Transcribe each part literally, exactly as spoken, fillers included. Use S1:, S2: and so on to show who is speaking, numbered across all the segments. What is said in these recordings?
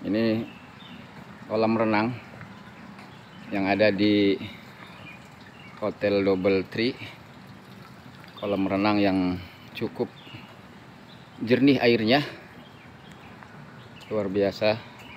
S1: Ini kolam renang yang ada di Hotel Double Tree. Kolam renang yang cukup jernih airnya, luar biasa.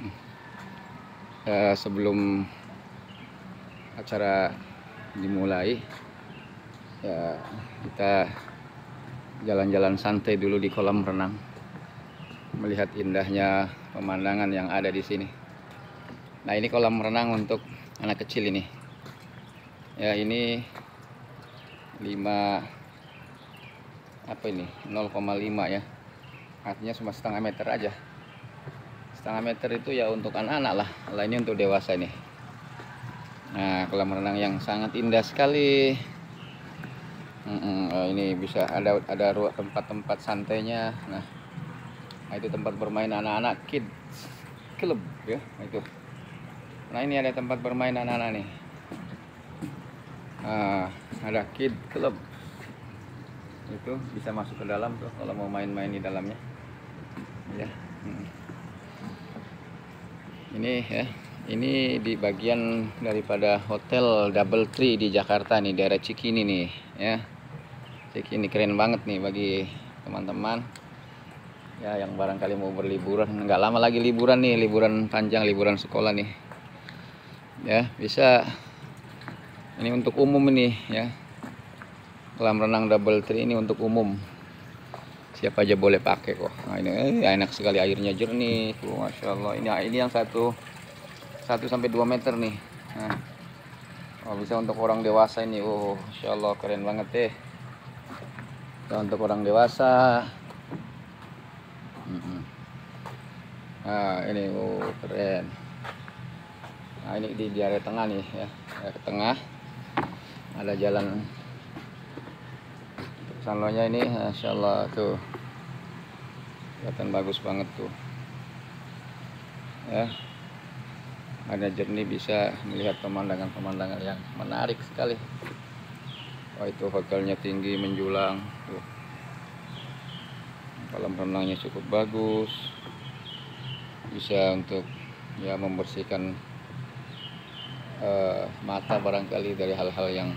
S1: Eh, sebelum acara dimulai, ya kita jalan-jalan santai dulu di kolam renang, melihat indahnya pemandangan yang ada di sini. Nah, ini kolam renang untuk anak kecil ini. Ya, ini lima apa ini? nol koma lima ya. Artinya cuma setengah meter aja. Setengah meter itu ya untuk anak-anak lah. Lah ini untuk dewasa ini. Nah, kolam renang yang sangat indah sekali. Hmm, oh, ini bisa ada ada ruang tempat-tempat santainya. Nah, Nah, itu tempat bermain anak-anak, kids club ya, itu. Nah, ini ada tempat bermain anak-anak nih. Nah, ada kid club. Itu bisa masuk ke dalam tuh kalau mau main-main di dalamnya. Ya. Hmm. Ini ya, ini di bagian daripada Hotel Double Tree di Jakarta nih, daerah Cikini nih, ya. Cikini keren banget nih bagi teman-teman. Ya, yang barangkali mau berliburan, nggak lama lagi liburan nih, liburan panjang, liburan sekolah nih, ya bisa. Ini untuk umum ini ya, kolam renang Double Tree ini untuk umum, siapa aja boleh pakai kok. Nah, ini eh, enak sekali, airnya jernih tuh, masya Allah. Ini ini yang satu satu sampai dua meter nih. Nah, oh, bisa untuk orang dewasa ini, oh masya Allah, keren banget deh. Bisa untuk orang dewasa. Nah, ini oh keren. Nah, ini di, di area tengah nih ya, area tengah ada jalan salonya ini, masya Allah tuh, kelihatan bagus banget tuh ya. Ada jernih, bisa melihat pemandangan-pemandangan yang menarik sekali. Wah, itu hotelnya tinggi menjulang tuh. Kolam renangnya cukup bagus, bisa untuk ya membersihkan uh, mata barangkali dari hal-hal yang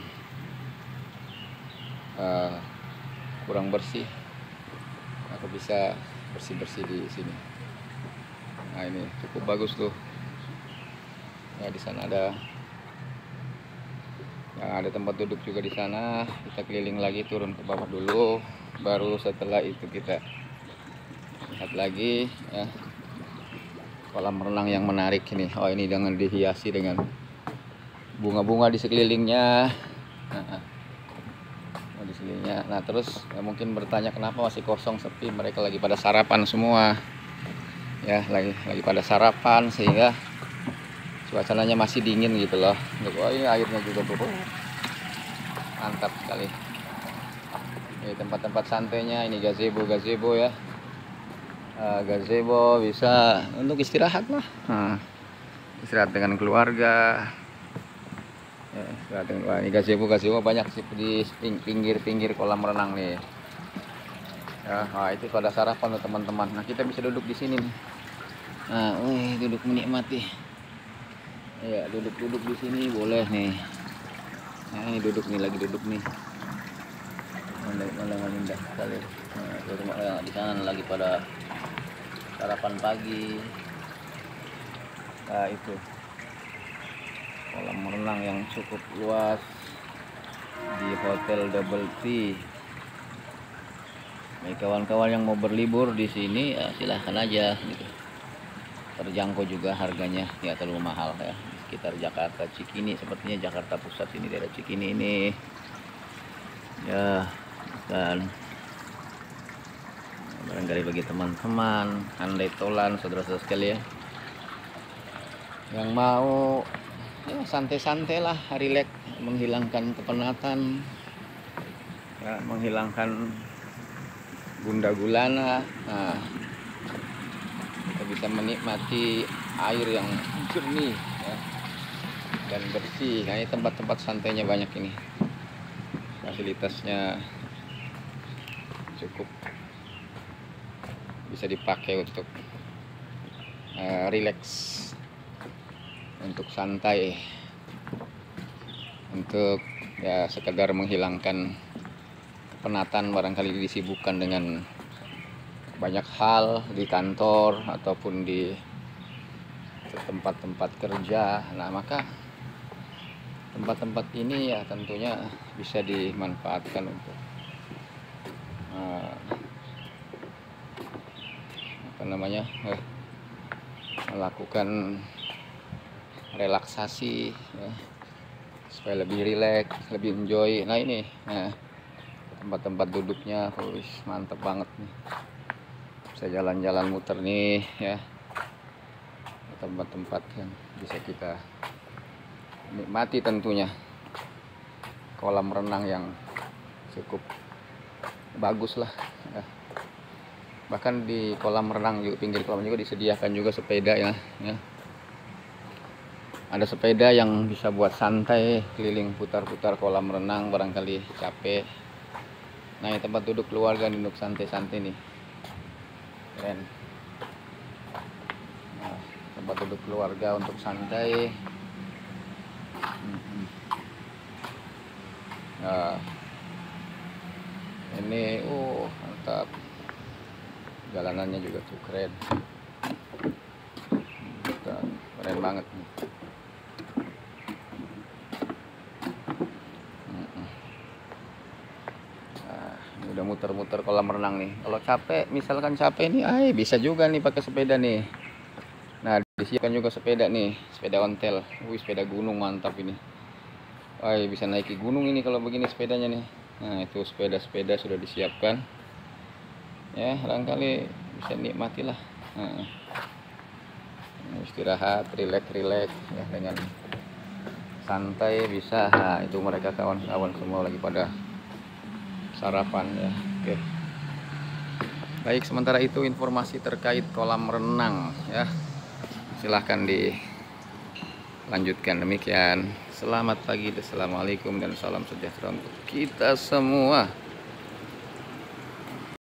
S1: uh, kurang bersih, atau bisa bersih-bersih di sini. Nah, ini cukup bagus tuh. Ya, di sana ada ya, ada tempat duduk juga di sana. Kita keliling lagi, turun ke bawah dulu, baru setelah itu kita lihat lagi ya kolam renang yang menarik ini. Oh, ini dengan dihiasi dengan bunga-bunga di sekelilingnya. Nah, di sekelilingnya. Nah, terus ya, mungkin bertanya kenapa masih kosong, sepi. Mereka lagi pada sarapan semua. Ya, lagi lagi pada sarapan, sehingga suasananya masih dingin gitu loh. Oh, ini airnya juga tuh, mantap sekali. Ini tempat-tempat santainya, ini gazebo gazebo ya. Uh, gazebo bisa untuk istirahat lah. Nah, istirahat dengan keluarga. Ya, istirahat dengan keluarga. Ini gazebo gazebo banyak sih di pinggir-pinggir kolam renang nih. Ya, nah, itu pada sarapan tuh teman-teman. Nah, kita bisa duduk di sini nih. Nah, wih, duduk menikmati. Ya, duduk-duduk di sini boleh nih. Nah, ini duduk nih, lagi duduk nih. Pemandangan indah sekali. Nah, rumah ya, di sana lagi pada sarapan pagi. Nah, itu kolam renang yang cukup luas di Hotel Double Tree. Bagi kawan-kawan yang mau berlibur di sini, ya silahkan aja gitu. Terjangkau juga harganya, ya terlalu mahal ya. Sekitar Jakarta Cikini, sepertinya Jakarta Pusat ini, daerah Cikini ini ya. Dan barangkali bagi teman-teman andai tolan, saudara-saudara sekalian yang mau ya santai-santai lah, rileks, menghilangkan kepenatan ya, menghilangkan gundah gulana. Nah, kita bisa menikmati air yang jernih ya, dan bersih. Nah, ini tempat-tempat santainya banyak ini, fasilitasnya cukup bisa dipakai untuk uh, rileks, untuk santai, untuk ya sekedar menghilangkan penatan, barangkali disibukkan dengan banyak hal di kantor ataupun di tempat-tempat kerja. Nah, maka tempat-tempat ini ya tentunya bisa dimanfaatkan untuk uh, apa namanya uh, melakukan relaksasi ya, supaya lebih rileks, lebih enjoy. Nah ini nah, tempat-tempat duduknya wis mantep banget nih, bisa jalan-jalan muter nih ya, tempat-tempat yang bisa kita nikmati. Tentunya kolam renang yang cukup bagus lah ya. Bahkan di kolam renang juga, pinggir kolam juga disediakan juga sepeda ya, ya. Ada sepeda yang bisa buat santai keliling putar-putar kolam renang, barangkali capek. Nah, ini tempat duduk keluarga, duduk santai-santai nih, keren. Nah, tempat duduk keluarga untuk santai. Nah, ini uh mantap, jalanannya juga tuh keren, keren banget nih. Udah muter-muter kolam renang nih. Kalau capek, misalkan capek nih, ay bisa juga nih pakai sepeda nih. Nah, disiapkan juga sepeda nih, sepeda ontel. Wih, sepeda gunung mantap ini. Ay, bisa naiki gunung ini kalau begini sepedanya nih. Nah, itu sepeda-sepeda sudah disiapkan. Ya, barangkali bisa nikmati lah. Nah, istirahat, rileks-rileks ya, dengan santai bisa. Nah, itu mereka kawan-kawan semua lagi pada sarapan ya. Oke, baik, sementara itu informasi terkait kolam renang ya, silahkan dilanjutkan. Demikian, selamat pagi, assalamualaikum dan salam sejahtera untuk kita semua.